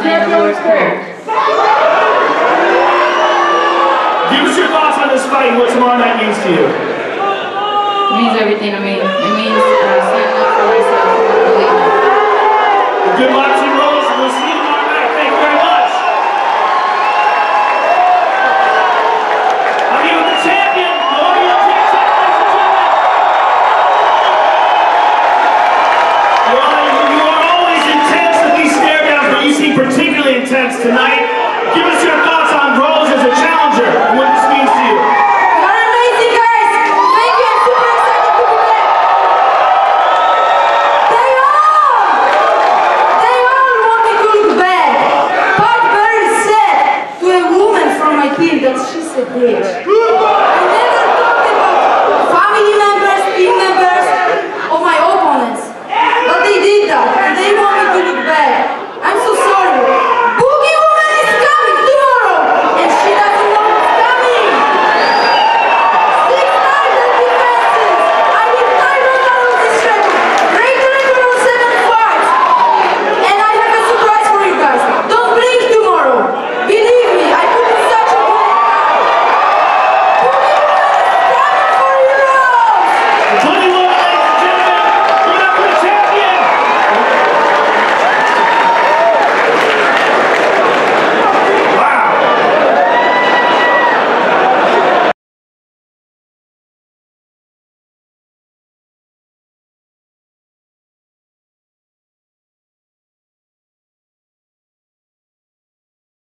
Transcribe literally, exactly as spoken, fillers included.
playing the Lord's Prayer. Give us your thoughts on this fight and what tomorrow night means to you. It means everything to me. It means uh, standing up for myself and believing. Good luck, Team Rose, and we'll see you tomorrow night. Thank you very much. I'm here with the champion, the Oreo Tic Tac, ladies and gentlemen. You are, you are always intense at these stare downs, but you seem particularly intense tonight.